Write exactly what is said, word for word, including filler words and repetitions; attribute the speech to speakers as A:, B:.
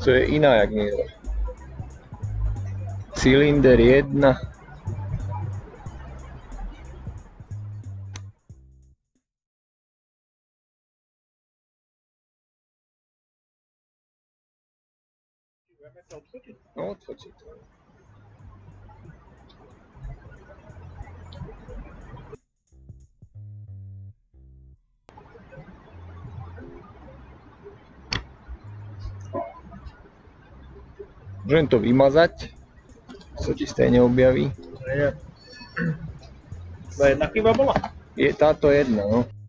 A: To je iná, jak nie je. Cylinder jedna. No, odfotiť to. Môžem to vymazať, sa ti stejne objaví.
B: Nie. To jedna chyba bola?
A: Je táto jedna, no.